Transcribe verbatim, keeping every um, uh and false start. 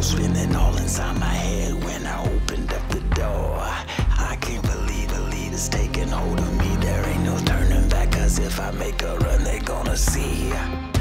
wheels spinning all inside my head when I opened up the door. I can't believe the lead is taking hold of me. There ain't no turning back, cause if I make a run, they gonna see.